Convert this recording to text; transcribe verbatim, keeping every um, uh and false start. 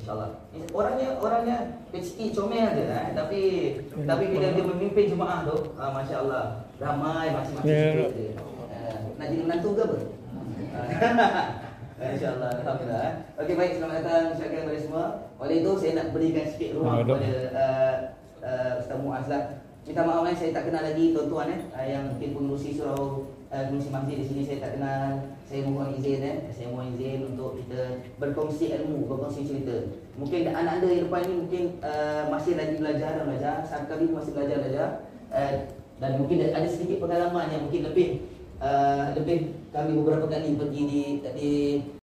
insya-Allah. Orangnya orangnya kecil comel aja eh? tapi tapi bila dia memimpin jemaah tu, ah, masya-Allah, ramai macam-macam sikit dia. Uh, nak jadi menantu ke apa? InsyaAllah, alhamdulillah. Okey, baik, selamat datang ucapkan kepada semua. Oleh itu saya nak berikan sikit ruang kepada uh, uh, Ustaz Muaz lah. Minta maaf eh, saya tak kenal lagi tuan-tuan eh uh, yang mungkin pengurusi surau uh, pengurusi masjid di sini saya tak kenal. Saya mohon izin eh, saya mohon izin untuk kita berkongsi ilmu, berkongsi cerita. Mungkin anak anda yang depan ni mungkin uh, masih lagi belajar dan belajar, saat kami masih belajar belajar uh, dan mungkin ada sedikit pengalaman yang mungkin lebih uh, lebih kami beberapa kali pergi di di